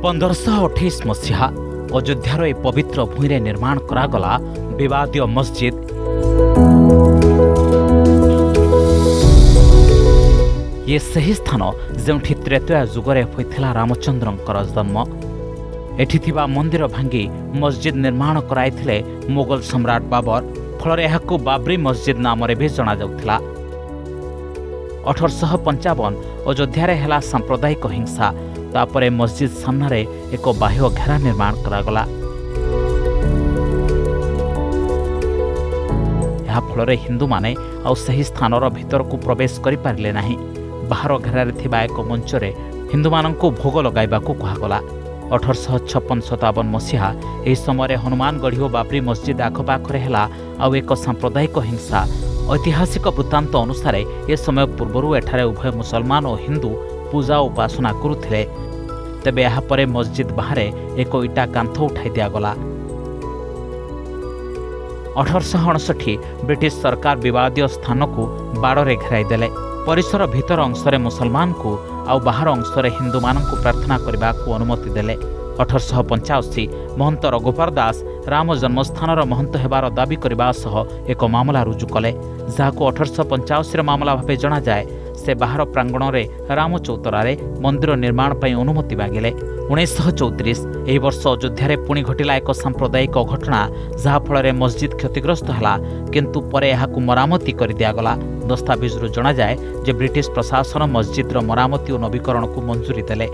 1528 मसीहा अयोध्यार ए पवित्र भूमि निर्माण करागला विवादीय मस्जिद। ये सही स्थान जोठी त्रेतया जुगरे होइथिला रामचंद्रंकर जन्म। एठी थिबा मंदिर भांगी मस्जिद निर्माण कराइथिले मोगल सम्राट बाबर। फल एहाकु बाबरी मस्जिद नाम रे भी जना जाउथिला। 1855 अयोध्या हेला सांप्रदायिक हिंसा। तापरे मस्जिद सामने एक बाह्य घेरा निर्माण करागला। या फल हिंदू माने आउ सही स्थानर भीतर को प्रवेश करि पारले नाही। बाहर घेरारे थिबा एक मंचरे हिंदू माननकु भोग लगाइबाकु कहागला। 1856-57 मसीहा एही समय हनुमानगढ़ी और बाबरी मस्जिद आखपाखरे हेला आउ एक सांप्रदायिक हिंसा। ऐतिहासिक वृत्तांत अनुसार ए समय पूर्वरु एठारे उभय मुसलमान और हिंदू पूजा उपासना करुथिले। तेबे यहाँ परे मस्जिद बाहर एक इटा कांथ उठाई दियागला। 1859 ब्रिटिश सरकार विवादीय स्थान को बाड़े घेराई देले। परिसर भीतर अंशरे मुसलमान को आउ बाहर अंशरे हिंदू माननकु प्रार्थना करने को अनुमति देले। 1885 महंत रघुपर दास राम जन्मस्थानर महंत हेबार दाबी करबा सह एक मामला रुजु कले। जाहाको 1885 मामला भावे जना जाए। से बाहर प्रांगण में राम चौतरारे मंदिर निर्माण पर अनुमति मांगिले। 1934 एही वर्ष अयोध्या पुणी घटिला एक सांप्रदायिक घटना जहाँफल मस्जिद क्षतिग्रस्त है, किंतु परे एहाकु मरामती कर दियागला। दस्तावेजरू जना जाए जे ब्रिटिश प्रशासन मस्जिदर मरामती और नवीकरण को मंजूरी देले।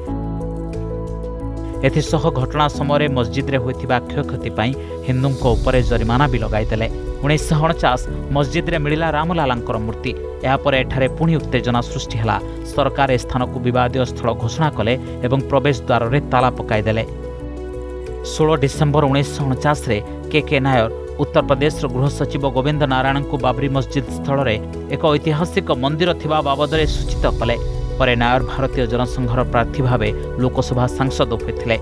एथिसह घटना समय मस्जिद रे होइथिबा क्षयक्षति पई हिंदूंको उपरे जरिमाना भी लगाइदेले। 1949 मस्जिद रे मिलिला रामलालांकर मूर्ति। यापर एठारे पुणी उत्तेजना सृष्टि हला। सरकार ए स्थान को विवादीय स्थल घोषणा कले एवं प्रवेश द्वार रे ताला पकाइदेले। 16 डिसेम्बर 1949 रे के नायर उत्तर प्रदेश गृह सचिव गोविंद नारायण को बाबरी मस्जिद स्थल रे एक ऐतिहासिक मंदिर थिबा बाबदरे सूचित कले। परे नायर भारतीय जनसंघर प्रार्थी भावे लोकसभा सांसद होते।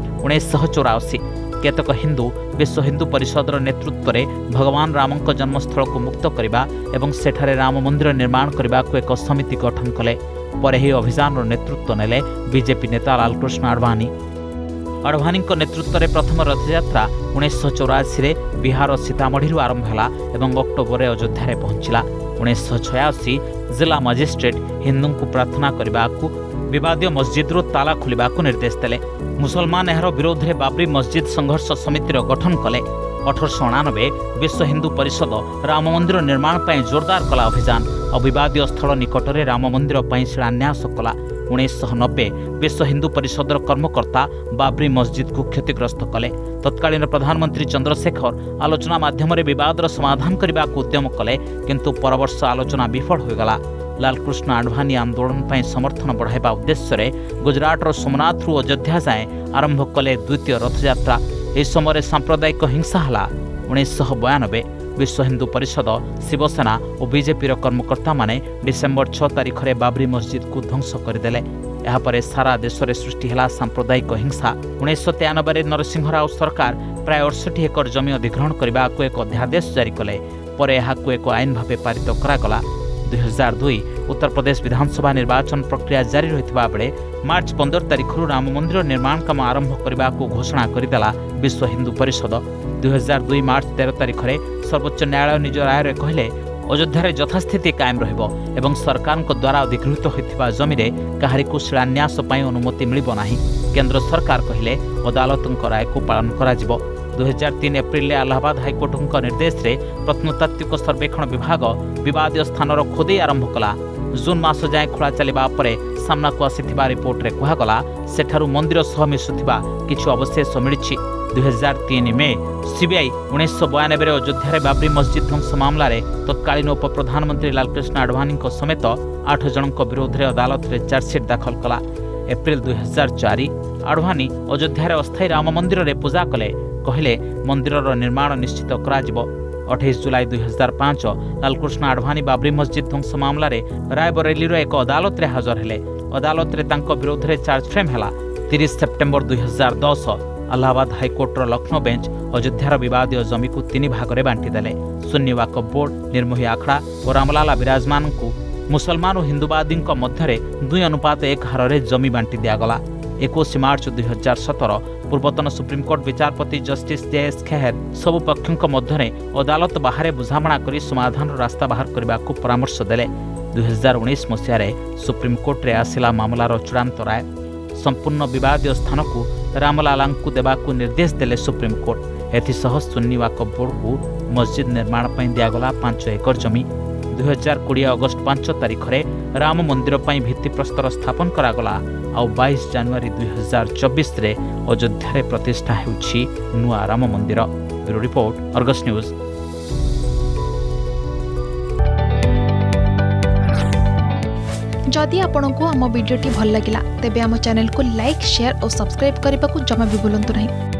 1984 केतक हिंदू विश्व हिंदू परिषदर नेतृत्व में भगवान रामक जन्मस्थल को मुक्त करने एवं सेठारे राम मंदिर निर्माण करने को एक समिति गठन कले। पर यह अभियान नेतृत्व नेले बीजेपी नेता लालकृष्ण आडवाणी। आडवाणी नेतृत्व में प्रथम रथयात्रा 1984 बिहार सीतामढ़ी आरंभ है और अक्टोबर अयोध्या पहुंचला। 1986 जिला मजिस्ट्रेट हिंदू को प्रार्थना करने को विवादीय मस्जिद ताला खोलने को निर्देश देले। मुसलमान एहार विरोध में बाबरी मस्जिद संघर्ष समितिर गठन कले। 1899 विश्व हिंदू परिषद राम मंदिर निर्माण पर जोरदार कला अभियान और विवादीय स्थल निकट में राम मंदिर पर शिलान्यास कला। 1990 विश्व हिंदू परिषदर कर्मकर्ता बाबरी मस्जिद को क्षतिग्रस्त कले। तत्कालीन प्रधानमंत्री चंद्रशेखर आलोचना माध्यम विवादर समाधान करने को उद्यम कले, किंतु पर वर्ष आलोचना विफल होगला। लालकृष्ण आडवाणी आंदोलन पर समर्थन बढ़ाइबा उद्देश्य गुजरातर सोमनाथ रु अयोध्या जाए आरंभ कले द्वितीय रथयात्रा। इस समय सांप्रदायिक हिंसा है। 1992 विश्व हिंदू परिषद शिवसेना और बीजेपी कर्मकर्ता माने डिसेम्बर 6 तारिख में बाबरी मस्जिद को ध्वंस करदेले। यापर सारा देश में सृष्टि है सांप्रदायिक हिंसा। 1993 नरसिंह राव सरकार प्राय 68 एकर जमी अधिग्रहण करने को एक अध्यादेश जारी कले। पर यहां एक आईन भाव पारित करागला। 2002 उत्तर प्रदेश विधानसभा निर्वाचन प्रक्रिया जारी रहितबा बेले मार्च 15 तारिख राम मंदिर निर्माण काम आरंभ करने को घोषणा करदेला विश्व हिंदू परिषद। 2002 मार्च 13 तारिख में सर्वोच्च न्यायालय निज राय कहले अयोध्या यथास्थिति कायम रहिबो एवं सरकार द्वारा अधिगृहित होइथिबा जमी रे काहारी को शिलान्यास पई अनुमति मिलिबो नाही। केंद्र सरकार कहले अदालतक राय को पालन करा जिवो। 2003 एप्रिल में इलाहाबाद हाइकोर्ट निर्देश रे प्रत्नतात्विक सर्वेक्षण विभाग विवादीय स्थानर खोदे आरंभ कला। जून मास जाए खोला चलिबा परे सामना को आसीथिबा रिपोर्ट रे कहगला सेठारु मंदिर सह मिसुथिबा किछु अवशेष मिलिछि। 2003 में सीबीआई 1992 अयोध्या बाबरी मस्जिद ध्वंस मामला रे तत्कालीन उप प्रधानमंत्री लालकृष्ण आडवाणी समेत 8 जन विरोध में अदालत में चार्जसीट दाखल कला। एप्रिल 2004 आडवाणी अयोध्या अस्थायी राम मंदिर रे पूजा कले। कहले मंदिर निर्माण निश्चित करा जिवो। 28 जुलाई 2005 लालकृष्ण आडवाणी बाबरी मस्जिद ध्वंस मामला रे रायबरेली एक अदालत रे हाजर हेले। अदालत रे तांको विरोध में चार्ज फ्रेम हैला। 30 सेप्टेम्बर 2010 इलाहाबाद हाइकोर्टर लखनऊ बेंच अयोध्यार विवादीय जमी को 3 भाग में बांटी देले। सुन्नी वाकफ बोर्ड, निर्मोही आखड़ा और रामलाला विराजमान को मुसलमान और हिंदुवादी मध्य 2:1 हार जमी बांटी दिगला। 21 मार्च 2017 पूर्वतन सुप्रीमकोर्ट विचारपति जस्टिस JS खेर सबु पक्षों मध्य अदालत बाहर बुझामणा कर समाधान रास्ता बाहर करने को परामर्श देले। 2019 मसीह सुप्रीमकोर्ट रे आसिला मामलार चूड़ांत राय। संपूर्ण विवादीय स्थान को रामलाला को देवाकू निर्देश देले सुप्रीमकोर्ट। एथिसह सुन्नी वक्फ बोर्ड को मस्जिद निर्माण पर दिगला 5 एकर जमी। 2020 अगस्ट 5 तारिख में राम मंदिर पर भित्तिप्रस्तर स्थापन करागला। आ 22 जनवरी 2024 रे अयोध्या प्रतिष्ठा होउछि नुआ राम मंदिर। Bureau report, Argus News. जदि आपंक आम भिडी भल लगा तेब आम चैनल को लाइक, शेयर और सब्सक्राइब करने को जमा भी भूलु नहीं।